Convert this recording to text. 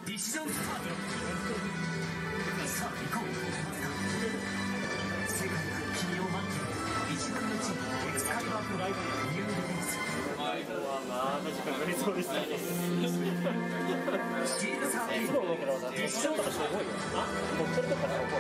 ディシジョンスタート。さあ行こう。世界が君を待っている。1分の1エクスカリバーとライバルニューリリース。 まあ確かになりそうですね。 スチールサーフィン。 プロだけどさ、実証とかすごいよな。乗ってるとかさ、